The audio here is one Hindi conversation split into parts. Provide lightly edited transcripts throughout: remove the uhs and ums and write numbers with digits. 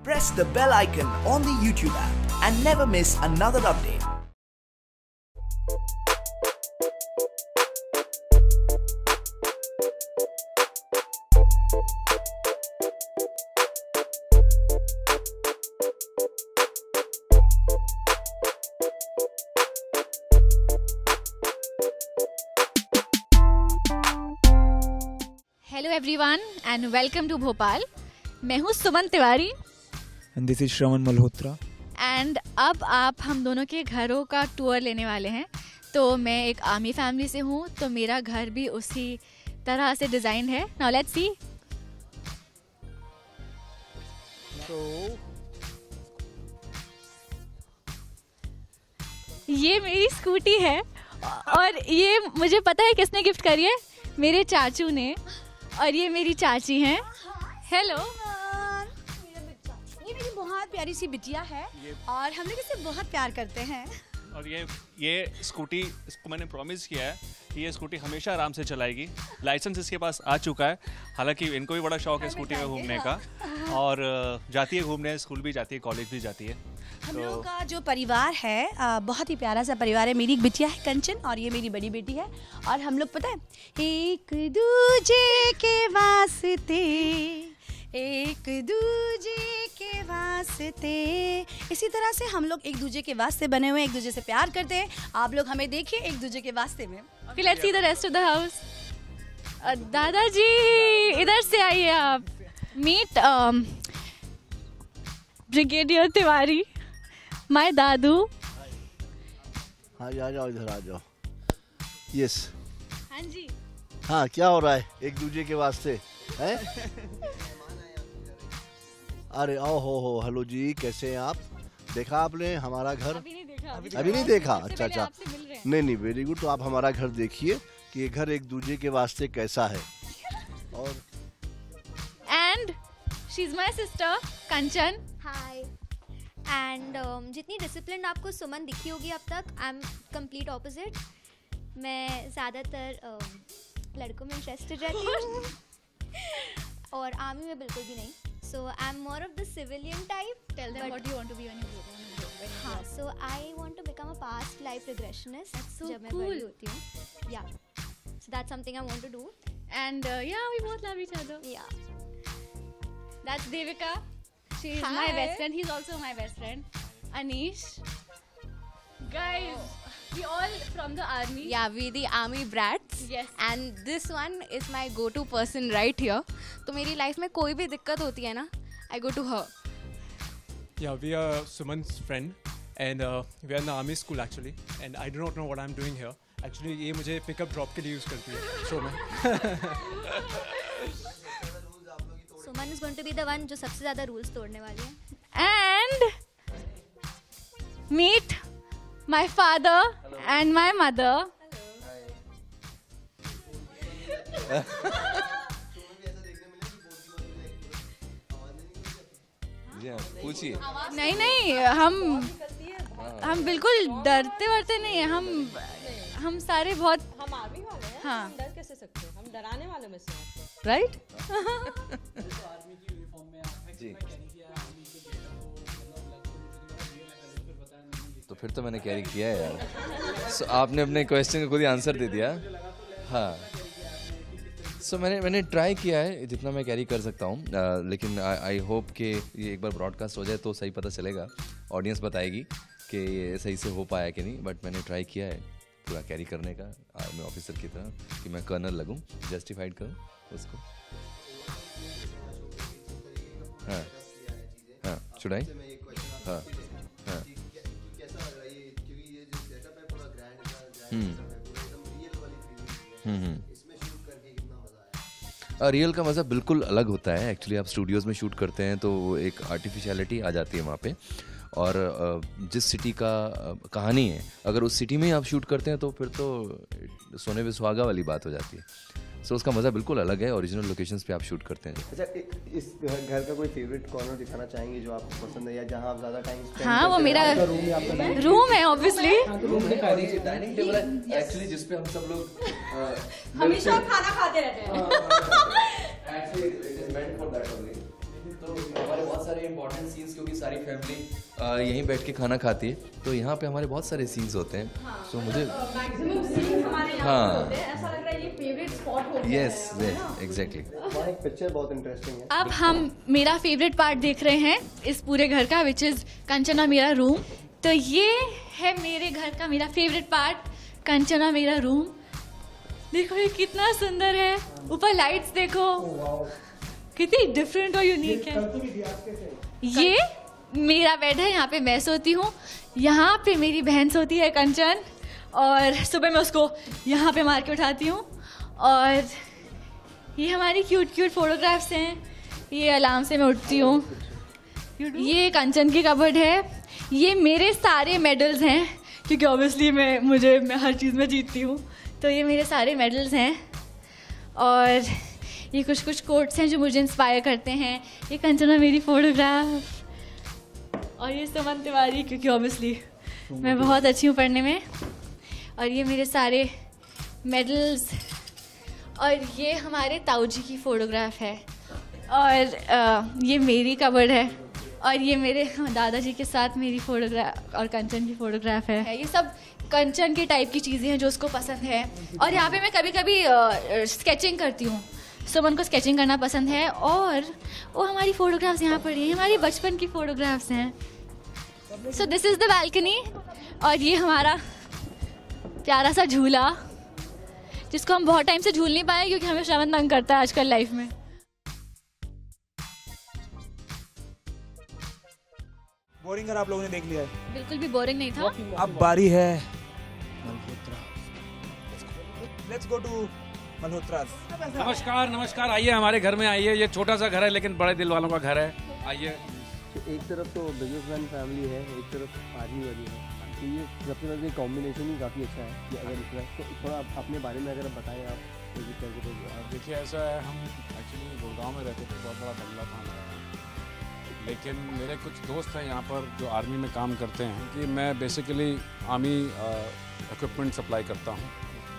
press the bell icon on the YouTube app and never miss another update. Hello everyone and welcome to Bhopal. मैं हूँ Suman Tiwari and this is Shravan Malhotra. And अब आप हम दोनों के घरों का टूर लेने वाले हैं। तो मैं एक आर्मी फैमिली से हूँ, तो मेरा घर भी उसी तरह से डिज़ाइन है। Now let's see. ये मेरी स्कूटी है और ये मुझे पता है किसने गिफ्ट करी है, मेरे चाचू ने। और ये मेरी चाची हैं। हेलो। ये मेरी बहुत प्यारी सी बिटिया है और हम लोग इसे बहुत प्यार करते हैं। और ये स्कूटी, इसको मैंने प्रॉमिस किया है कि ये स्कूटी हमेशा आराम से चलाएगी। लाइसेंस इसके पास आ चुका है, हालांकि इनको भी बड़ा शौक है स्कूटी में घूमने का। और जाती है घूमने, स्कूल भी जाती है, कॉलेज भी जाती है। हम लोगों का जो परिवार है बहुत ही प्यारा सा परिवार है। मेरी एक बिटिया है कंचन और ये मेरी बड़ी बेटी है। और हम लोग पता है एक दूजे के वास्ते, एक दूजे के वास्ते, इसी तरह से हम लोग एक दूजे के वास्ते बने हुए हैं, एक दूजे से प्यार करते हैं। आप लोग हमें देखिए एक दूजे के वास्ते में। Okay, let's see the rest of the house. दादाजी इधर से आइए आप। मीट ब्रिगेडियर तिवारी, माय दादू। हाँ आ जाओ, इधर आ जाओ। यस। हाँ जी। हाँ, क्या हो रहा है एक दूजे के वास्ते हैं? अरे ओ हो, हेलो जी, कैसे हैं आप? देखा आपने हमारा घर? अभी नहीं देखा। अभी नहीं देखा? अच्छा अच्छा, नहीं, नहीं वेरी गुड। तो आप हमारा घर देखिए कि ये घर एक दूजे के वास्ते कैसा है। और and she is my sister Kanchan. Hi. And जितनी डिसिप्लिन आपको सुमन दिखी होगी अब तक, आई एम कंप्लीट ऑपोजिट। मैं ज़्यादातर लड़कों में इंटरेस्टेड रहती हूँ और आर्मी में बिल्कुल भी नहीं। So I am more of the civilian type. Tell them what you want to be when you grow up. हाँ, so I want to become a past life regressionist जब मैं cool. बड़ी होती हूँ। या so that's something I want to do. And yeah, we both love each other. या That's Devika. She is Hi. my best friend. He's also my best friend. Anish. Guys, we all from the army. Yeah, we the army brats. Yes. And this one is my go-to person right here. तो मेरी लाइफ में कोई भी दिक्कत होती है ना, I go to her. Yeah, we are Suman's friend and we are in the army school actually and I do not know what I'm doing here. Actually ये मुझे पिकअप ड्रॉप के लिए यूज़ करती है शो में। Suman is going to be the one जो सबसे ज़्यादा रूल्स तोड़ने वाली है। And meet my father and my mother. पूछिए। नहीं, हम बिल्कुल डरते वरते नहीं है। हम सारे बहुत, हम आर्मी वाले हैं। हाँ। हम डर कैसे सकते हैं? हम डराने वाले में से हैं, राइट? जी। तो फिर तो मैंने कैरी किया है यार। So, आपने अपने क्वेश्चन का खुद ही आंसर दे दिया। हाँ, सो मैंने ट्राई किया है जितना मैं कैरी कर सकता हूँ, लेकिन आई होप कि ये एक बार ब्रॉडकास्ट हो जाए तो सही पता चलेगा, ऑडियंस बताएगी कि ये सही से हो पाया कि नहीं। बट मैंने ट्राई किया है पूरा कैरी करने का, आर्मी ऑफिसर की तरह, कि मैं कर्नल लगूं, जस्टिफाइड करूं उसको। हाँ हाँ, चुड़ाई। हाँ हाँ। रियल का मज़ा बिल्कुल अलग होता है। एक्चुअली आप स्टूडियोज़ में शूट करते हैं तो एक आर्टिफिशियलिटी आ जाती है वहाँ पे। और जिस सिटी का कहानी है, अगर उस सिटी में ही आप शूट करते हैं तो फिर तो सोने पे सुहागा वाली बात हो जाती है। सो उसका मज़ा बिल्कुल अलग है ओरिजिनल लोकेशंस पे आप शूट करते हैं। अच्छा, इस घर का कोई फेवरेट कॉर्नर दिखाना चाहेंगे जो आपको पसंद है या जहां आप ज़्यादा टाइम स्पेंड? हाँ, वो मेरा रूम है ऑब्वियसली। रूम दिखा दीजिए, डाइनिंग टेबल है एक्चुअली जिस पे हम सब लोग हमेशा खाना खाते रहते हैं। Actually it is meant for that only. तो हमारे बहुत सारे सारे इंपॉर्टेंट सीन्स, क्योंकि सारी फैमिली यहीं बैठ के खाना खाती है, तो यहाँ पे हमारे बहुत सारे सीन्स होते हैं। सो मुझे मैक्सिमम सीन्स हमारे यहाँ पे होते हैं, ऐसा लग रहा है ये फेवरेट स्पॉट हो गया है। Yes exactly. वहाँ एक पिक्चर बहुत इंटरेस्टिंग है। अब हम मेरा फेवरेट पार्ट देख रहे हैं इस पूरे घर का, विच इज़ कंचना मेरा रूम। तो ये है मेरे घर का मेरा फेवरेट पार्ट, कंचना मेरा रूम। देखो ये कितना सुंदर है, ऊपर लाइट्स देखो कितनी डिफरेंट और यूनिक है। ये मेरा बेड है, यहाँ पे मैं सोती हूँ, यहाँ पे मेरी बहन सोती है कंचन, और सुबह मैं उसको यहाँ पे मार के उठाती हूँ। और ये हमारी क्यूट क्यूट फोटोग्राफ्स हैं, ये अलार्म से मैं उठती हूँ। ये कंचन की कबर्ड है, ये मेरे सारे मेडल्स हैं, क्योंकि ऑब्वियसली मैं हर चीज़ में जीतती हूँ, तो ये मेरे सारे मेडल्स हैं। और ये कुछ कोट्स हैं जो मुझे इंस्पायर करते हैं। ये कंचना मेरी फोटोग्राफ, और ये सुमन तिवारी, क्योंकि ऑब्वियसली मैं बहुत अच्छी हूँ पढ़ने में। और ये मेरे सारे मेडल्स, और ये हमारे ताऊ जी की फ़ोटोग्राफ है। और ये मेरी कबर्ड है, और ये मेरे दादाजी के साथ मेरी फ़ोटोग्राफ और कंचन की फ़ोटोग्राफ है। ये सब कंचन के टाइप की चीज़ें हैं जो उसको पसंद है। और यहाँ पे मैं कभी कभी स्केचिंग करती हूँ, सुमन को स्केचिंग करना पसंद है। और वो हमारी फ़ोटोग्राफ्स यहाँ पड़ी हैं, हमारी बचपन की फ़ोटोग्राफ्स हैं। So this is the balcony. और ये हमारा प्यारा सा झूला, जिसको हम बहुत टाइम से झूल नहीं पाए, क्योंकि हमें श्रवण तंग करता है आजकल लाइफ में। बोरिंग घर आप लोगों ने देख लिया है? बिल्कुल भी बोरिंग नहीं था। अब बारी है Malhotra. Let's go to Malhotra. नमस्कार, आइए हमारे घर में आइए। ये छोटा सा घर है लेकिन बड़े दिल वालों का घर है, आइए। एक तरफ तो बिजनेसमैन फैमिली है, एक तरफ आर्मी वाली है, तो ये सबसे पहले कॉम्बिनेशन ही काफ़ी अच्छा है। कि अगर इतना तो थोड़ा अपने बारे में अगर बताएं आप। देखिए ऐसा है, हम एक्चुअली गुड़गांव में रहते थे, बहुत बड़ा बंगला था हमारा, लेकिन मेरे कुछ दोस्त हैं यहाँ पर जो आर्मी में काम करते हैं। कि मैं बेसिकली आर्मी इक्विपमेंट सप्लाई करता हूँ,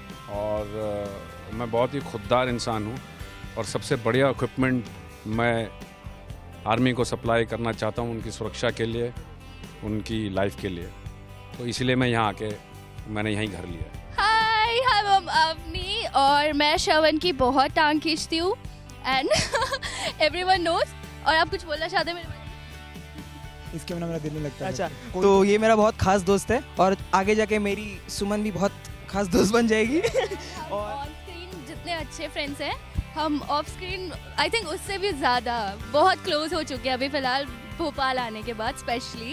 और मैं बहुत ही खुददार इंसान हूँ, और सबसे बढ़िया इक्विपमेंट मैं आर्मी को सप्लाई करना चाहता हूँ, उनकी सुरक्षा के लिए, उनकी लाइफ के लिए। तो इसलिए मैं यहाँ आके मैंने यहीं घर लिया। हाय, हम अवनी, और मैं श्रवण की बहुत टांग खींचती हूँ, एंड एवरीवन नोज। और आप कुछ बोलना चाहते हैं मेरे बारे में? इसके बिना मेरा दिल नहीं लगता। अच्छा, तो ये मेरा बहुत खास दोस्त है, और आगे जाके मेरी सुमन भी बहुत खास दोस्त बन जाएगी। और ऑन स्क्रीन जितने अच्छे फ्रेंड्स हैं, हम ऑफ स्क्रीन आई थिंक उससे भी ज़्यादा बहुत क्लोज हो चुके हैं अभी फ़िलहाल भोपाल आने के बाद स्पेशली।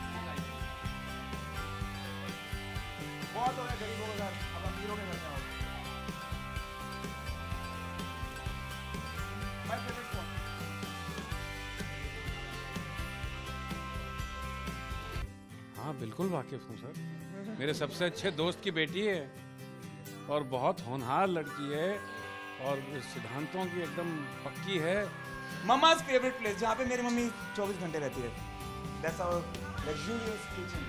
हाँ बिल्कुल वाकिफ हूँ सर, मेरे सबसे अच्छे दोस्त की बेटी है, और बहुत होनहार लड़की है, और सिद्धांतों की एकदम पक्की है। मम्मा's फेवरेट प्लेस, जहाँ पे मेरी मम्मी 24 घंटे रहती है। That's our luxurious kitchen.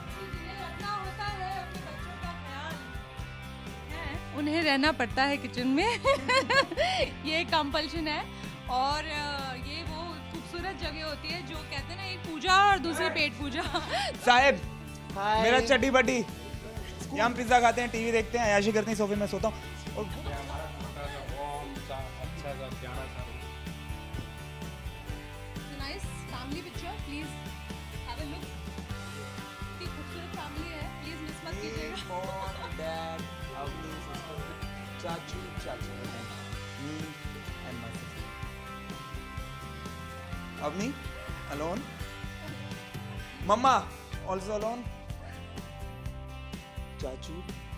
उन्हें रहना पड़ता है किचन में। ये कंपल्शन है, और ये वो खूबसूरत जगह होती है जो कहते हैं ना, एक पूजा और दूसरी पेट पूजा। साहेब, मेरा चड्डी बड्डी, यहाँ हम पिज्जा खाते हैं, टीवी देखते हैं, अयाशी करते हैं, सोफे में सोता हूँ। Nice family picture, please have a look. कितनी खूबसूरत फैमिली है, प्लीज मिस मत कीजिएगा। डैड, चाचू, चाचू, me and my sister. Avni, alone. Mama, also alone. चाचू,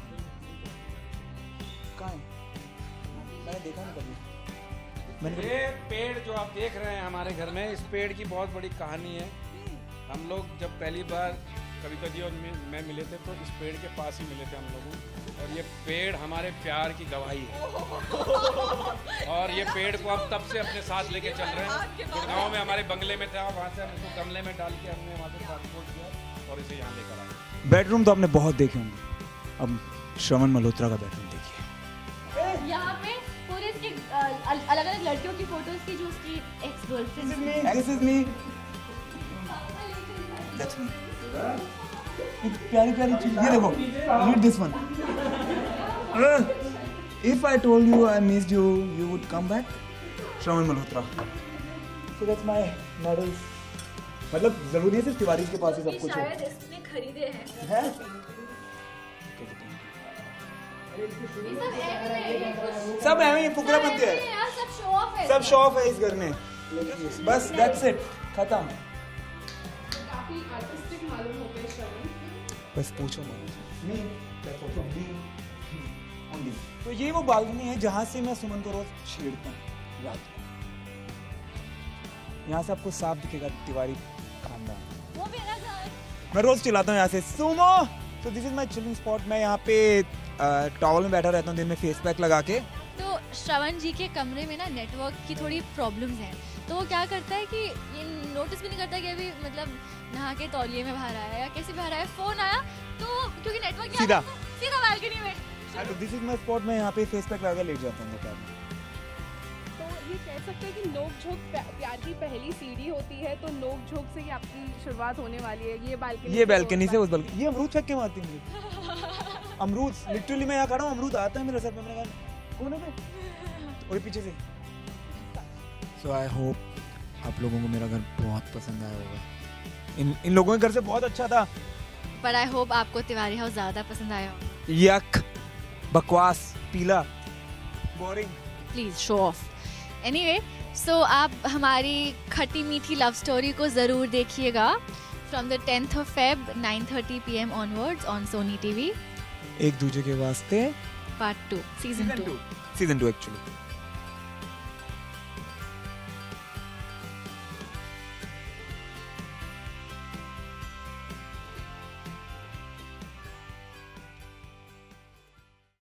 कहाँ है? मैंने देखा नहीं कभी। ये पेड़ जो आप देख रहे हैं हमारे घर में, इस पेड़ की बहुत बड़ी कहानी है। हम लोग जब पहली बार कभी और मैं मिले थे, तो इस पेड़ के पास ही मिले थे हम लोग, और ये पेड़ हमारे प्यार की गवाही है। और ये पेड़ को हम तब से अपने साथ लेके चल रहे हैं। गुड़गांव में हमारे बंगले में था, वहाँ से हम इसको गमले में डाल के हमने वहाँ से ट्रांसपोर्ट किया और इसे यहाँ लेकर आए। बेडरूम तो आपने बहुत देखे होंगे, अब श्रवण मल्होत्रा का बेडरूम देखिए। यहाँ पे पूरे इसकी अलग अलग लड़कियों की फोटोज की, जो उसकी ex girlfriend. This is me. That's me. प्यारी प्यारी चीज ये देखो, read this one. If I told you I missed you, you would come back. Shravan Malhotra. So that's my medals. मतलब जरूरी है सिर्फ तिवारी के पास ही सब कुछ है। शायद इसने खरीदे हैं। सब है, ये फुकरा बनते हैं। सब शो ऑफ है। सब शो ऑफ है इस घर में। बस दैट्स इट, खत्म। काफी आर्टिस्टिक मालूम होते हैं श्रवण। बस पूछो मत। तो ये वो बालकनी है जहाँ से मैं सुमन को रोज छेड़ता हूँ रात को। यहाँ से आपको साफ दिखेगा तिवारी खानदान। वो मेरा घर। मैं रोज चिल्लाता हूँ यहाँ से सुमो। तो this is my chilling spot. मैं यहाँ पे टॉवल में बैठा रहता हूँ दिन में फेस पैक लगा के। तो श्रवण जी के कमरे में ना नेटवर्क की थोड़ी प्रॉब्लम्स हैं, तो वो क्या करता है कि ये नोटिस भी नहीं करता कि अभी मतलब नहा के तौलिए में बाहर आया या कैसे बाहर आया, फोन आया तो क्योंकि नेटवर्क सीधा बालकनी में। तो दिस इज माय स्पॉट। मैं यहाँ पे फेस पैक लगा के लेट जाता हूँ। तो ये कह सकते हैं कि नोक झोंक प्यार की पहली सीढ़ी होती है, तो नोक झोंक से ही आपकी शुरुआत होने वाली है। ये बालकनी से उस बालकनी। ये अमरूद फेंक के मारती मुझे। अमरूद लिटरली मैं यहाँ खड़ा हूँ, अमरूद आता है मेरे सर पे। मैंने कहा कौन है और पीछे से। सो आई होप आप लोगों को मेरा घर बहुत पसंद आया होगा। इन लोगों के घर से बहुत अच्छा था। पर आई होप आपको तिवारी हाउस ज्यादा पसंद आया हो। यक, बकवास, पीला, बोरिंग। Please show off. Anyway, so आप हमारी खट्टी मीठी लव स्टोरी को जरूर देखिएगा from the 10th of Feb 9:30 PM onwards on Sony TV। एक दूजे के वास्ते Part 2 Season 2 Season 2 एक्चुअली।